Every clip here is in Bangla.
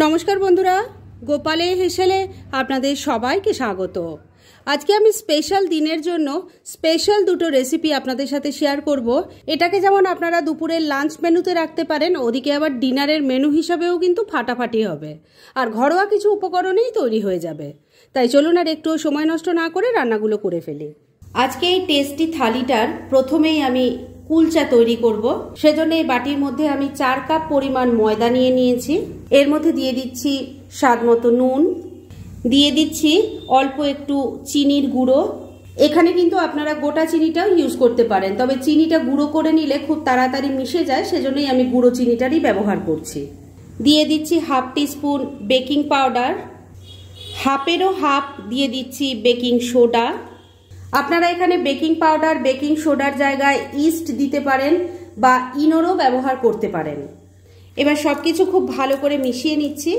নমস্কার বন্ধুরা, গোপালে হেসেলে আপনাদের সবাইকে স্বাগত। আজকে আমি স্পেশাল দিনের জন্য স্পেশাল দুটো রেসিপি আপনাদের সাথে শেয়ার করব। এটাকে যেমন আপনারা দুপুরের লাঞ্চ মেনুতে রাখতে পারেন, ওদিকে আবার ডিনারের মেনু হিসাবেও কিন্তু ফাটাফাটি হবে, আর ঘরোয়া কিছু উপকরণেই তৈরি হয়ে যাবে। তাই চলুন আর একটু সময় নষ্ট না করে রান্নাগুলো করে ফেলি। আজকে এই টেস্টি থালিটার প্রথমেই আমি কুলচা তৈরি করব। সেজন্য এই বাটির মধ্যে আমি 4 কাপ পরিমাণ ময়দা নিয়ে নিয়েছি। এর মধ্যে দিয়ে দিচ্ছি স্বাদ মতো নুন, দিয়ে দিচ্ছি অল্প একটু চিনির গুঁড়ো। এখানে কিন্তু আপনারা গোটা চিনিটাও ইউজ করতে পারেন, তবে চিনিটা গুঁড়ো করে নিলে খুব তাড়াতাড়ি মিশে যায়, সেজন্যই আমি গুঁড়ো চিনিটারই ব্যবহার করছি। দিয়ে দিচ্ছি হাফ টিস্পুন বেকিং পাউডার, হাফেরও হাফ দিয়ে দিচ্ছি বেকিং সোডা। আপনারা এখানে বেকিং পাউডার বেকিং সোডার জায়গায় ইস্ট দিতে পারেন বা ইনোরও ব্যবহার করতে পারেন। এবার সবকিছু খুব ভালো করে মিশিয়ে নিচ্ছি।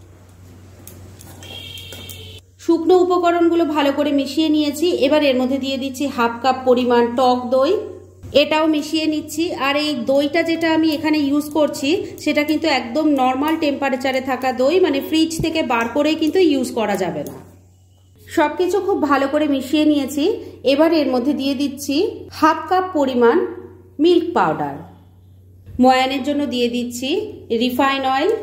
শুকনো উপকরণগুলো ভালো করে মিশিয়ে নিয়েছি। এবার এর মধ্যে দিয়ে দিচ্ছি হাফ কাপ পরিমাণ টক দই, এটাও মিশিয়ে নিচ্ছি। আর এই দইটা যেটা আমি এখানে ইউজ করছি সেটা কিন্তু একদম নর্মাল টেম্পারেচারে থাকা দই, মানে ফ্রিজ থেকে বার করেই কিন্তু ইউজ করা যাবে না। সবকিছু খুব ভালো করে মিশিয়ে নিয়েছি। এবার এর মধ্যে দিয়ে দিচ্ছি হাফ কাপ পরিমাণ মিল্ক পাউডার। ময়ানের জন্য দিয়ে দিচ্ছি রিফাইন অয়েল,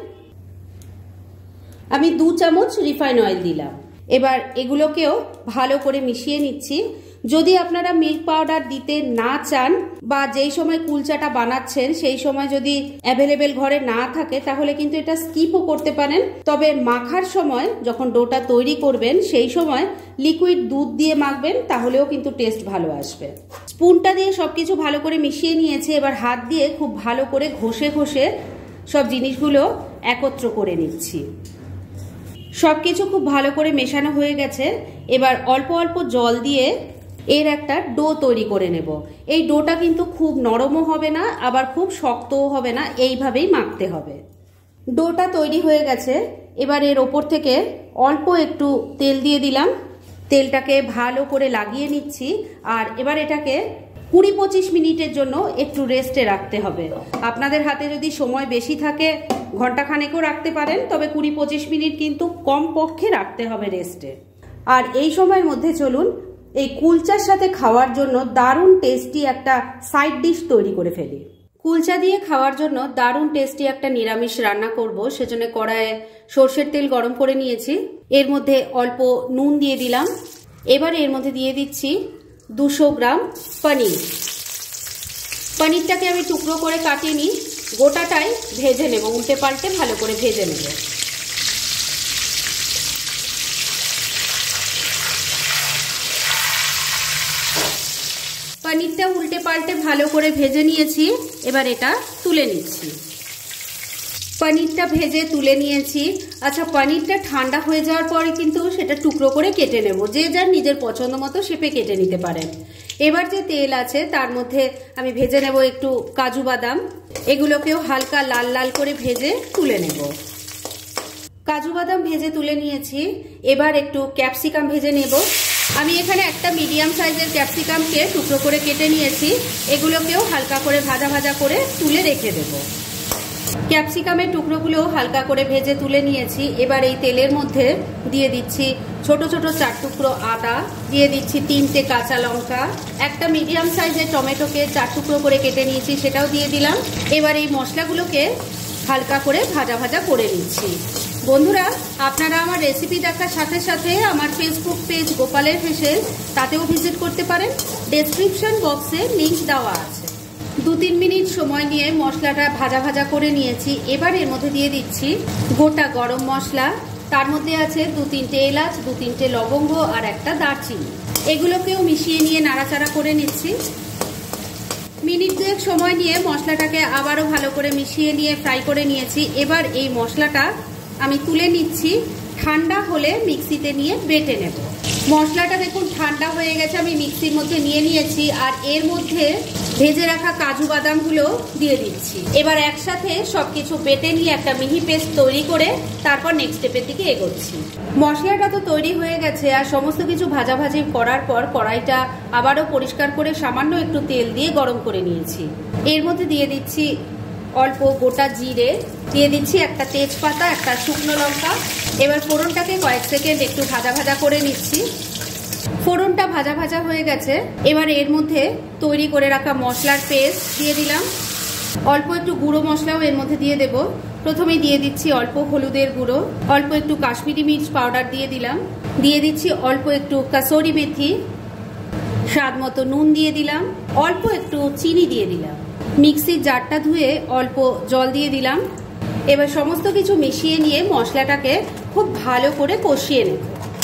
আমি 2 চামচ রিফাইন অয়েল দিলাম। এবার এগুলোকেও ভালো করে মিশিয়ে নিচ্ছি। যদি আপনারা মিল্ক পাউডার দিতে না চান বা যেই সময় কুলচাটা বানাচ্ছেন সেই সময় যদি অ্যাভেলেবেল ঘরে না থাকে তাহলে কিন্তু এটা স্কিপও করতে পারেন। তবে মাখার সময় যখন ডোটা তৈরি করবেন সেই সময় লিকুইড দুধ দিয়ে মাখবেন, তাহলেও কিন্তু টেস্ট ভালো আসবে। স্পুনটা দিয়ে সবকিছু ভালো করে মিশিয়ে নিয়েছি। এবার হাত দিয়ে খুব ভালো করে ঘষে ঘষে সব জিনিসগুলো একত্র করে নিচ্ছি। সবকিছু খুব ভালো করে মেশানো হয়ে গেছে। এবার অল্প অল্প জল দিয়ে এর একটা ডো তৈরি করে নেব। এই ডোটা কিন্তু খুব নরমও হবে না আবার খুব শক্তও হবে না, এইভাবেই মাখতে হবে। ডোটা তৈরি হয়ে গেছে। এবার এর ওপর থেকে অল্প একটু তেল দিয়ে দিলাম, তেলটাকে ভালো করে লাগিয়ে নিচ্ছি। আর এবার এটাকে 20-25 মিনিটের জন্য একটু রেস্টে রাখতে হবে। আপনাদের হাতে যদি সময় বেশি থাকে ঘন্টাখানেকও রাখতে পারেন, তবে 20-25 মিনিট কিন্তু কম পক্ষে রাখতে হবে রেস্টে। আর এই সময়ের মধ্যে চলুন এই কুলচার সাথে খাওয়ার জন্য দারুণ টেস্টি একটা সাইড ডিশ তৈরি করে ফেলি। কুলচা দিয়ে খাওয়ার জন্য দারুণ টেস্টি একটা নিরামিষ রান্না করব। সেজন্য কড়াইয়ে সর্ষের তেল গরম করে নিয়েছি। এর মধ্যে অল্প নুন দিয়ে দিলাম। এবার এর মধ্যে দিয়ে দিচ্ছি 200 গ্রাম পনির। পনিরটাকে আমি টুকরো করে কাটিয়ে নিই, গোটাটাই ভেজে নেব, উল্টে পাল্টে ভালো করে ভেজে নেব। পনিরটা উল্টে পাল্টে ভালো করে ভেজে নিয়েছি। এবার এটা তুলে নিচ্ছি। পনিরটা ভেজে তুলে নিয়েছি। আচ্ছা, পনিরটা ঠান্ডা হয়ে যাওয়ার পরে কিন্তু সেটা টুকরো করে কেটে নেব, যে যার নিজের পছন্দ মতো শেপে কেটে নিতে পারেন। এবার যে তেল আছে তার মধ্যে আমি ভেজে নেব একটু কাজু বাদাম, এগুলোকেও হালকা লাল লাল করে ভেজে তুলে নেব। কাজু বাদাম ভেজে তুলে নিয়েছি। এবার একটু ক্যাপসিকাম ভেজে নেব। আমি এখানে একটা মিডিয়াম সাইজের ক্যাপসিকামকে টুকরো করে কেটে নিয়েছি, এগুলোকেও হালকা করে ভাজা ভাজা করে তুলে রেখে দেব। ক্যাপসিকামের টুকরোগুলো হালকা করে ভেজে তুলে নিয়েছি। এবার এই তেলের মধ্যে দিয়ে দিচ্ছি ছোট ছোট 4 টুকরো আদা, দিয়ে দিচ্ছি 3টে কাঁচা লঙ্কা, একটা মিডিয়াম সাইজের টমেটোকে 4 টুকরো করে কেটে নিয়েছি, সেটাও দিয়ে দিলাম। এবার এই মশলাগুলোকে হালকা করে ভাজা ভাজা করে নিচ্ছি। বন্ধুরা, আপনারা আমার রেসিপি দেখার সাথে সাথে আমার ফেসবুক পেজ গোপালের হেসেল, তাতেও ভিজিট করতে পারেন। ডেসক্রিপশন বক্সে লিংক দেওয়া আছে। 2-3 মিনিট সময় নিয়ে মশলাটা ভাজা ভাজা করে নিয়েছি। এবার এর মধ্যে দিয়ে দিচ্ছি গোটা গরম মশলা, তার মধ্যে আছে 2-3টে এলাচ, 2-3টে লবঙ্গ আর একটা দারচিনি। এগুলোকেও মিশিয়ে নিয়ে নাড়াচাড়া করে নিচ্ছি। মিনিট 2 সময় নিয়ে মশলাটাকে আবারও ভালো করে মিশিয়ে নিয়ে ফ্রাই করে নিয়েছি। এবার এই মশলাটা আমি তুলে নিচ্ছি। ঠান্ডা হলে মিক্সিতে নিয়ে বেটে নেব। মশলাটা দেখুন ঠান্ডা হয়ে গেছে, আমি মিক্সির মধ্যে নিয়ে নিয়েছি। আর এর মধ্যে ভেজে রাখা কাজু বাদামগুলো দিয়ে দিচ্ছি। এবার একসাথে সবকিছু বেটে নিয়ে একটা মিহি পেস্ট তৈরি করে তারপর নেক্সট স্টেপের দিকে এগোচ্ছি। মশলাটা তো তৈরি হয়ে গেছে, আর সমস্ত কিছু ভাজাভাজি করার পর কড়াইটা আবারও পরিষ্কার করে সামান্য একটু তেল দিয়ে গরম করে নিয়েছি। এর মধ্যে দিয়ে দিচ্ছি অল্প গোটা জিরে দিয়ে দিচ্ছি, একটা তেজপাতা, একটা শুকনো লঙ্কা। এবার ফোড়নটাকে কয়েক সেকেন্ড একটু ভাজা ভাজা করে নিচ্ছি। ফোড়নটা ভাজা ভাজা হয়ে গেছে। এবার এর মধ্যে তৈরি করে রাখা মশলার পেস্ট দিয়ে দিলাম। অল্প একটু গুঁড়ো মশলাও এর মধ্যে দিয়ে দেব। প্রথমে দিয়ে দিচ্ছি অল্প হলুদের গুঁড়ো, অল্প একটু কাশ্মীরি মির্চ পাউডার দিয়ে দিলাম, দিয়ে দিচ্ছি অল্প একটু কাসুরি মেথি, স্বাদ মতো নুন দিয়ে দিলাম, অল্প একটু চিনি দিয়ে দিলাম। মিক্সির জারটা ধুয়ে অল্প জল দিয়ে দিলাম। এবার সমস্ত কিছু মিশিয়ে নিয়ে মশলাটাকে খুব ভালো করে কষিয়ে নেব।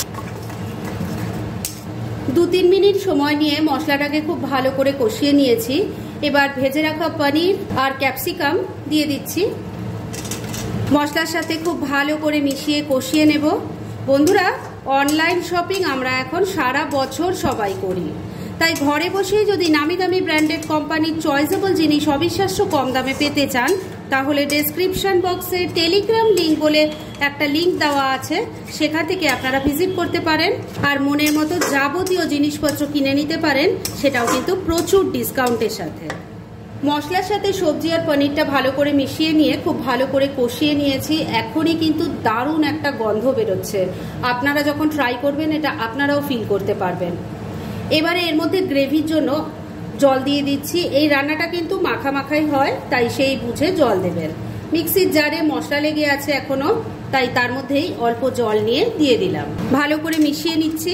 2-3 মিনিট সময় নিয়ে মশলাটাকে খুব ভালো করে কষিয়ে নিয়েছি। এবার ভেজে রাখা পনির আর ক্যাপসিকাম দিয়ে দিচ্ছি। মশলার সাথে খুব ভালো করে মিশিয়ে কষিয়ে নেব। বন্ধুরা, অনলাইন শপিং আমরা এখন সারা বছর সবাই করি, তাই ঘরে বসেই যদি নামি দামি ব্র্যান্ডেড কোম্পানির চয়েসেবল জিনিস অবিশ্বাস্য কম দামে পেতে চান, তাহলে ডেসক্রিপশন বক্সে টেলিগ্রাম লিঙ্ক বলে একটা লিঙ্ক দেওয়া আছে, সেখান থেকে আপনারা ভিজিট করতে পারেন আর মনের মতো যাবতীয় জিনিসপত্র কিনে নিতে পারেন, সেটাও কিন্তু প্রচুর ডিসকাউন্টের সাথে। মশলার সাথে সবজি আর পনিরটা ভালো করে মিশিয়ে নিয়ে খুব ভালো করে কষিয়ে নিয়েছি। এখনই কিন্তু দারুণ একটা গন্ধ বেরোচ্ছে। আপনারা যখন ট্রাই করবেন এটা আপনারাও ফিল করতে পারবেন। এবারে এর মধ্যে গ্রেভির জন্য জল দিয়ে দিচ্ছি। এই রান্নাটা কিন্তু মাখা মাখাই হয়, তাই সেই বুঝে জল দেবেন। মিক্সির জারে মশলা লেগে আছে এখনো, তাই তার মধ্যেই অল্প জল নিয়ে দিয়ে দিলাম। ভালো করে মিশিয়ে নিচ্ছি।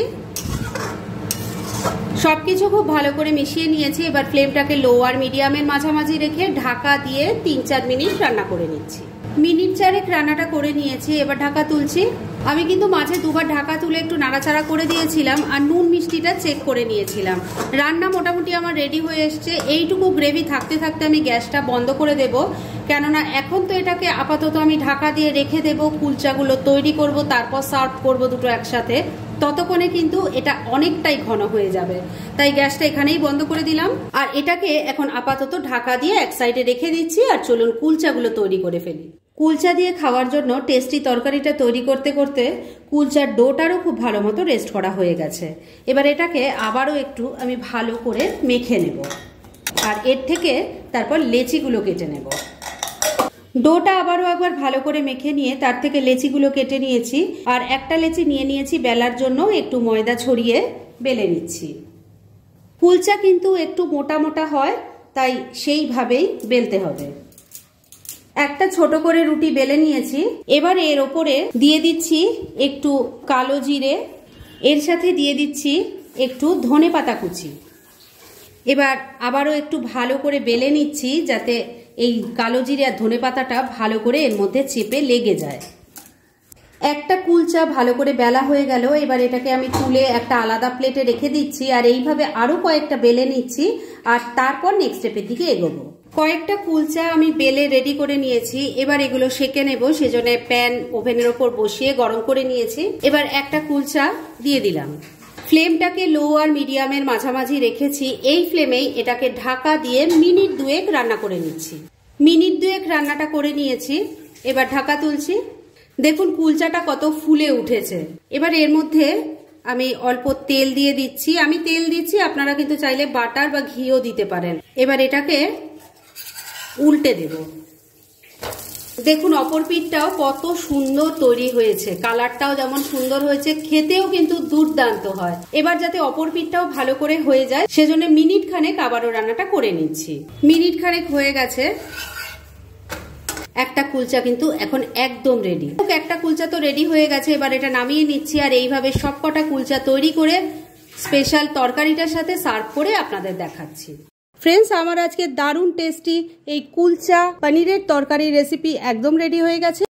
সবকিছু খুব ভালো করে মিশিয়ে নিয়েছি। এবার ফ্লেমটাকে লো আর মিডিয়ামের মাঝামাঝি রেখে ঢাকা দিয়ে 3-4 মিনিট রান্না করে নিচ্ছি। মিনিট 4 রান্নাটা করে নিয়েছি। এবার ঢাকা তুলছি। আমি কিন্তু মাঝে দুবার ঢাকা তুলে একটু নাড়াচাড়া করে দিয়েছিলাম আর নুন মিষ্টিটা চেক করে নিয়েছিলাম। রান্না মোটামুটি আমার রেডি হয়ে এসছে। এইটুকু গ্রেভি থাকতে থাকতে আমি গ্যাসটা বন্ধ করে দেব, কেননা এখন তো এটাকে আপাতত আমি ঢাকা দিয়ে রেখে দেব। কুলচাগুলো তৈরি করব, তারপর সার্ভ করব দুটো একসাথে। ততক্ষণে কিন্তু এটা অনেকটাই ঘন হয়ে যাবে, তাই গ্যাসটা এখানেই বন্ধ করে দিলাম। আর এটাকে এখন আপাতত ঢাকা দিয়ে এক সাইডে রেখে দিচ্ছি। আর চলুন কুলচাগুলো তৈরি করে ফেলি। কুলচা দিয়ে খাওয়ার জন্য টেস্টি তরকারিটা তৈরি করতে করতে কুলচার ডোটারও খুব ভালো মতো রেস্ট করা হয়ে গেছে। এবার এটাকে আবারও একটু আমি ভালো করে মেখে নেব আর এর থেকে তারপর লেচিগুলো কেটে নেব। ডোটা আবারও একবার ভালো করে মেখে নিয়ে তার থেকে লেচিগুলো কেটে নিয়েছি। আর একটা লেচি নিয়ে নিয়েছি বেলার জন্য, একটু ময়দা ছড়িয়ে বেলে নিচ্ছি। কুলচা কিন্তু একটু মোটা মোটা হয়, তাই সেইভাবেই বেলতে হবে। একটা ছোট করে রুটি বেলে নিয়েছি। এবার এর ওপরে দিয়ে দিচ্ছি একটু কালো জিরে, এর সাথে দিয়ে দিচ্ছি একটু ধনেপাতা কুচি। এবার আবারও একটু ভালো করে বেলে নিচ্ছি, যাতে এই কালো জিরে আর ধনেপাতাটা ভালো করে এর মধ্যে চেপে লেগে যায়। একটা কুলচা ভালো করে বেলা হয়ে গেল। এবার এটাকে আমি তুলে একটা আলাদা প্লেটে রেখে দিচ্ছি আর এইভাবে আরো কয়েকটা বেলে নিচ্ছি আর তারপর নেক্সট স্টেপের দিকে এগোবো। কয়েকটা কুলচা আমি বেলে রেডি করে নিয়েছি। এবার এগুলো সেঁকে নেব, সেজন্য প্যান ওভেনের ওপর বসিয়ে গরম করে নিয়েছি। এবার একটা কুলচা দিয়ে দিলাম। ফ্লেমটাকে লো আর মিডিয়ামের মাঝামাঝি রেখেছি। এই ফ্লেমেই এটাকে ঢাকা দিয়ে মিনিট 2 রান্না করে নিচ্ছি। মিনিট 2 রান্নাটা করে নিয়েছি। এবার ঢাকা তুলছি। দেখুন কুলচাটা কত ফুলে উঠেছে। এবার এর মধ্যে আমি অল্প তেল দিয়ে দিচ্ছি। আমি তেল দিচ্ছি, আপনারা কিন্তু চাইলে বাটার বা ঘিও দিতে পারেন। এবার এটাকে উল্টে দেব। দেখুন অপর পিঠটাও কত সুন্দর তৈরি হয়েছে, কালারটাও যেমন সুন্দর হয়েছে, খেতেও কিন্তু দুর্দান্ত হয়। এবার যাতে অপর পিঠটাও ভালো করে হয়ে যায়, সেজন্য মিনিট খানেক আবারও রান্নাটা করে নিচ্ছি। মিনিট খানেক হয়ে গেছে। একটা কুলচা কিন্তু এখন একদম রেডি। একটা কুলচা তো রেডি হয়ে গেছে। এবার এটা নামিয়ে নিচ্ছি আর এইভাবে সবকটা কুলচা তৈরি করে স্পেশাল তরকারিটার সাথে সার্ভ করে আপনাদের দেখাচ্ছি। ফ্রেন্ডস, আমার আজকে দারুণ টেস্টি এই কুলচা পনিরের তরকারি রেসিপি একদম রেডি হয়ে গেছে।